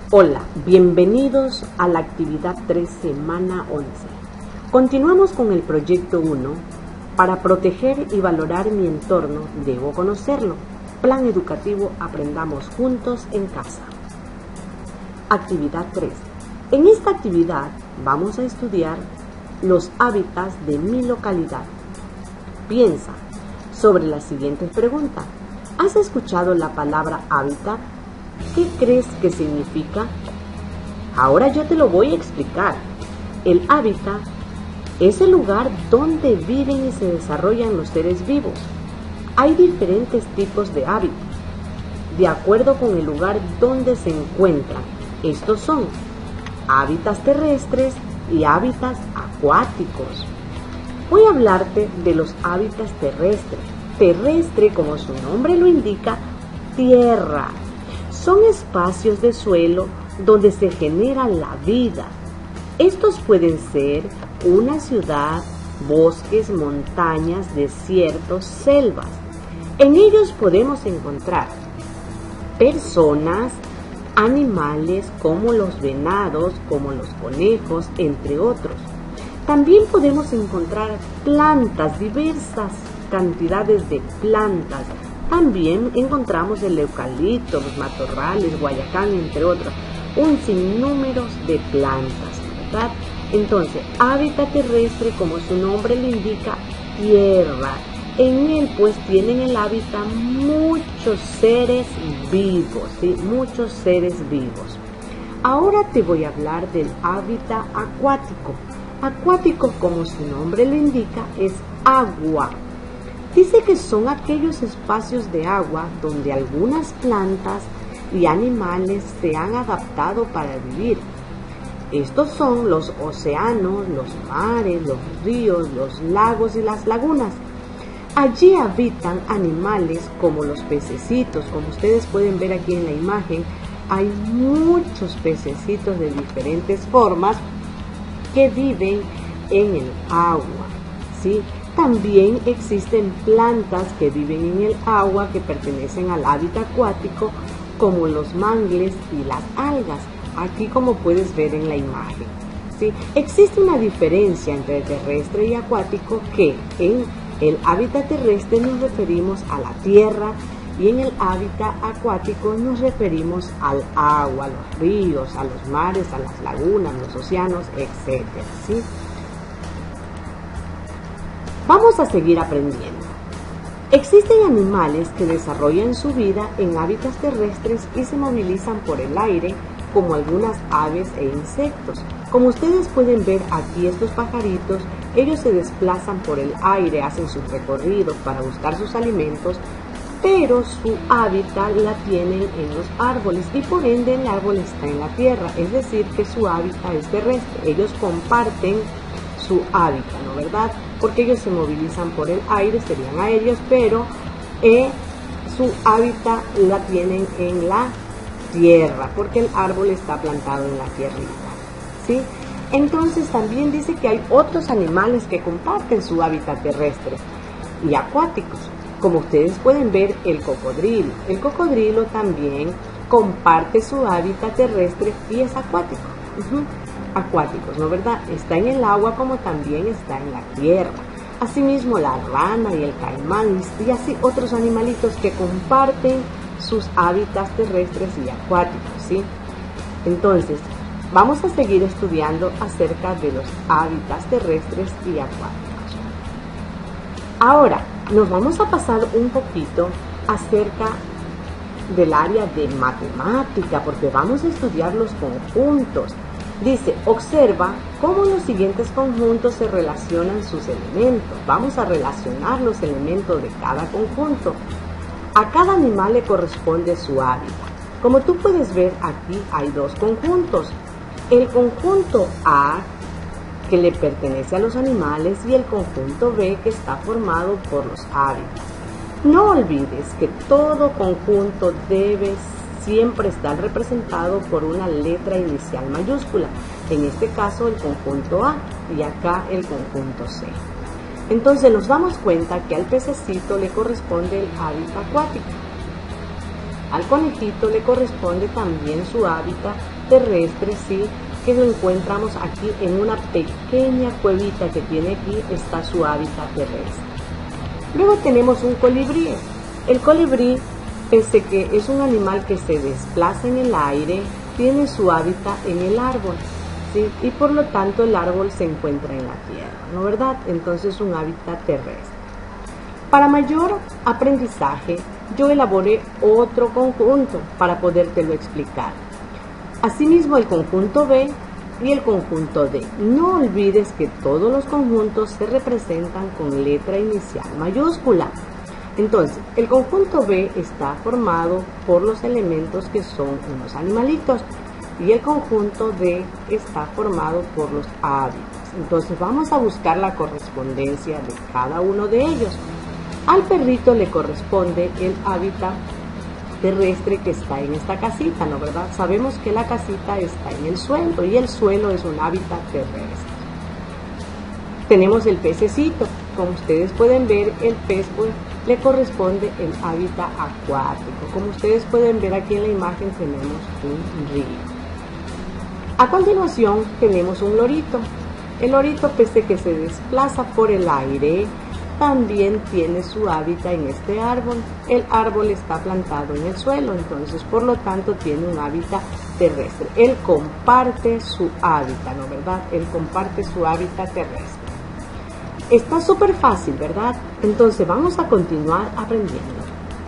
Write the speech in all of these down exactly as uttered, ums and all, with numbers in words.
Hola, bienvenidos a la actividad tres, semana once. Continuamos con el proyecto uno. Para proteger y valorar mi entorno, debo conocerlo. Plan educativo Aprendamos Juntos en Casa. Actividad tres. En esta actividad vamos a estudiar los hábitats de mi localidad. Piensa sobre las siguientes preguntas. ¿Has escuchado la palabra hábitat? ¿Qué crees que significa? Ahora yo te lo voy a explicar. El hábitat es el lugar donde viven y se desarrollan los seres vivos. Hay diferentes tipos de hábitat, de acuerdo con el lugar donde se encuentran. Estos son hábitats terrestres y hábitats acuáticos. Voy a hablarte de los hábitats terrestres. Terrestre, como su nombre lo indica, tierra. Son espacios de suelo donde se genera la vida. Estos pueden ser una ciudad, bosques, montañas, desiertos, selvas. En ellos podemos encontrar personas, animales como los venados, como los conejos, entre otros. También podemos encontrar plantas, diversas cantidades de plantas. También encontramos el eucalipto, los matorrales, guayacán, entre otros. Un sinnúmero de plantas, ¿verdad? Entonces, hábitat terrestre, como su nombre lo indica, tierra. En él, pues, tienen el hábitat muchos seres vivos, ¿sí? Muchos seres vivos. Ahora te voy a hablar del hábitat acuático. Acuático, como su nombre lo indica, es agua. Dice que son aquellos espacios de agua donde algunas plantas y animales se han adaptado para vivir. Estos son los océanos, los mares, los ríos, los lagos y las lagunas. Allí habitan animales como los pececitos. Como ustedes pueden ver aquí en la imagen, hay muchos pececitos de diferentes formas que viven en el agua, ¿sí? También existen plantas que viven en el agua que pertenecen al hábitat acuático, como los mangles y las algas, aquí como puedes ver en la imagen, ¿sí? Existe una diferencia entre terrestre y acuático, que en el hábitat terrestre nos referimos a la tierra y en el hábitat acuático nos referimos al agua, a los ríos, a los mares, a las lagunas, los océanos, etcétera, ¿sí? Vamos a seguir aprendiendo. Existen animales que desarrollan su vida en hábitats terrestres y se movilizan por el aire, como algunas aves e insectos. Como ustedes pueden ver aquí, estos pajaritos, ellos se desplazan por el aire, hacen sus recorridos para buscar sus alimentos, pero su hábitat la tienen en los árboles y por ende el árbol está en la tierra, es decir, que su hábitat es terrestre. Ellos comparten su hábitat, ¿no verdad? Porque ellos se movilizan por el aire, serían aéreos, pero eh, su hábitat la tienen en la tierra, porque el árbol está plantado en la tierrita, ¿sí? Entonces también dice que hay otros animales que comparten su hábitat terrestre y acuáticos. Como ustedes pueden ver, el cocodrilo. El cocodrilo también comparte su hábitat terrestre y es acuático. Uh-huh. Acuáticos, ¿no verdad? Está en el agua como también está en la tierra. Asimismo, la rana y el caimán y así otros animalitos que comparten sus hábitats terrestres y acuáticos, ¿sí? Entonces, vamos a seguir estudiando acerca de los hábitats terrestres y acuáticos. Ahora, nos vamos a pasar un poquito acerca del área de matemática, porque vamos a estudiar los conjuntos. Dice, observa cómo los siguientes conjuntos se relacionan sus elementos. Vamos a relacionar los elementos de cada conjunto. A cada animal le corresponde su hábitat. Como tú puedes ver, aquí hay dos conjuntos. El conjunto A, que le pertenece a los animales, y el conjunto B, que está formado por los hábitats. No olvides que todo conjunto debe siempre estar representado por una letra inicial mayúscula. En este caso el conjunto A y acá el conjunto C. Entonces nos damos cuenta que al pececito le corresponde el hábitat acuático. Al conejito le corresponde también su hábitat terrestre, sí, que lo encontramos aquí en una pequeña cuevita que tiene aquí, está su hábitat terrestre. Luego tenemos un colibrí. El colibrí, pese que es un animal que se desplaza en el aire, tiene su hábitat en el árbol, ¿sí? Y por lo tanto el árbol se encuentra en la tierra, ¿no verdad? Entonces es un hábitat terrestre. Para mayor aprendizaje, yo elaboré otro conjunto para podértelo explicar. Asimismo, el conjunto B y el conjunto D. No olvides que todos los conjuntos se representan con letra inicial mayúscula. Entonces, el conjunto B está formado por los elementos que son unos animalitos y el conjunto D está formado por los hábitats. Entonces, vamos a buscar la correspondencia de cada uno de ellos. Al perrito le corresponde el hábitat terrestre que está en esta casita, ¿no verdad? Sabemos que la casita está en el suelo y el suelo es un hábitat terrestre. Tenemos el pececito. Como ustedes pueden ver, el pez pues, le corresponde el hábitat acuático. Como ustedes pueden ver aquí en la imagen tenemos un río. A continuación tenemos un lorito. El lorito, pese que se desplaza por el aire, también tiene su hábitat en este árbol. El árbol está plantado en el suelo, entonces por lo tanto tiene un hábitat terrestre. Él comparte su hábitat, ¿no verdad? Él comparte su hábitat terrestre. Está súper fácil, ¿verdad? Entonces vamos a continuar aprendiendo.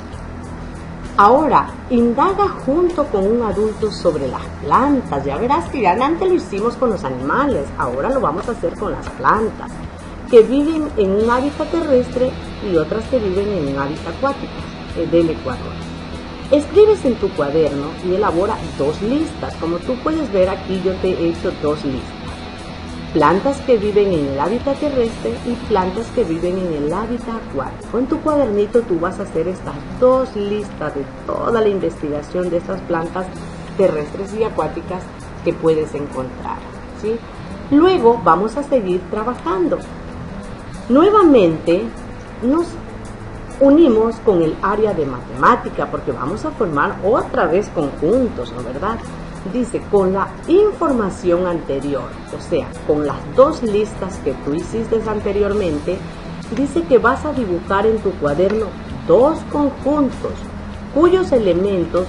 Ahora, indaga junto con un adulto sobre las plantas. Ya verás que ya antes lo hicimos con los animales, ahora lo vamos a hacer con las plantas, que viven en un hábitat terrestre y otras que viven en un hábitat acuático eh, del Ecuador. Escribes en tu cuaderno y elabora dos listas. Como tú puedes ver aquí, yo te he hecho dos listas. Plantas que viven en el hábitat terrestre y plantas que viven en el hábitat acuático. En tu cuadernito tú vas a hacer estas dos listas de toda la investigación de estas plantas terrestres y acuáticas que puedes encontrar, ¿sí? Luego vamos a seguir trabajando. Nuevamente nos unimos con el área de matemática porque vamos a formar otra vez conjuntos, ¿no verdad? Dice, con la información anterior, o sea, con las dos listas que tú hiciste anteriormente, dice que vas a dibujar en tu cuaderno dos conjuntos cuyos elementos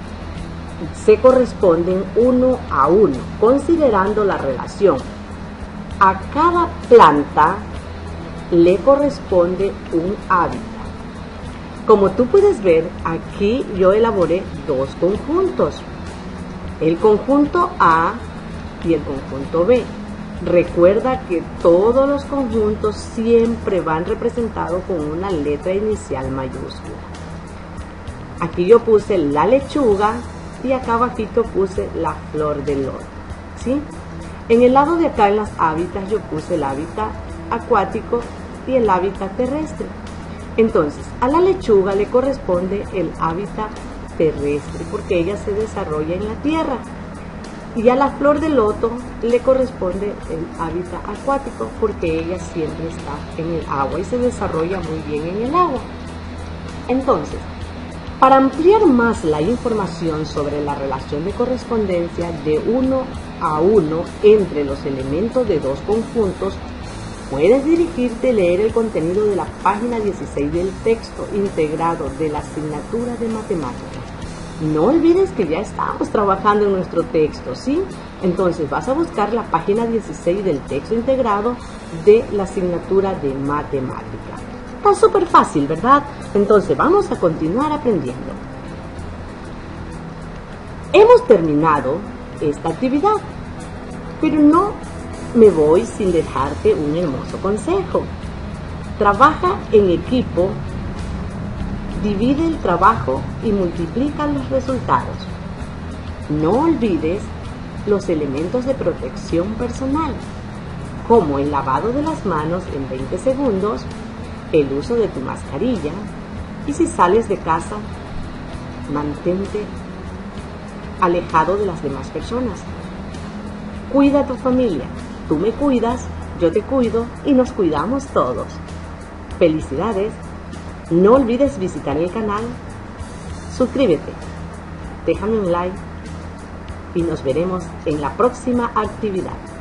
se corresponden uno a uno, considerando la relación. A cada planta le corresponde un hábitat. Como tú puedes ver, aquí yo elaboré dos conjuntos, el conjunto A y el conjunto B. Recuerda que todos los conjuntos siempre van representados con una letra inicial mayúscula. Aquí yo puse la lechuga y acá abajito puse la flor de loto, ¿sí? En el lado de acá en las hábitats yo puse el hábitat acuático y el hábitat terrestre. Entonces, a la lechuga le corresponde el hábitat terrestre porque ella se desarrolla en la tierra, y a la flor de loto le corresponde el hábitat acuático porque ella siempre está en el agua y se desarrolla muy bien en el agua. Entonces, para ampliar más la información sobre la relación de correspondencia de uno a uno entre los elementos de dos conjuntos, puedes dirigirte a leer el contenido de la página dieciséis del texto integrado de la asignatura de matemáticas. No olvides que ya estamos trabajando en nuestro texto, ¿sí? Entonces vas a buscar la página dieciséis del texto integrado de la asignatura de matemática. Está súper fácil, ¿verdad? Entonces vamos a continuar aprendiendo. Hemos terminado esta actividad, pero no me voy sin dejarte un hermoso consejo. Trabaja en equipo, divide el trabajo y multiplica los resultados. No olvides los elementos de protección personal, como el lavado de las manos en veinte segundos, el uso de tu mascarilla, y si sales de casa, mantente alejado de las demás personas. Cuida a tu familia. Tú me cuidas, yo te cuido y nos cuidamos todos. Felicidades. No olvides visitar el canal, suscríbete, déjame un like y nos veremos en la próxima actividad.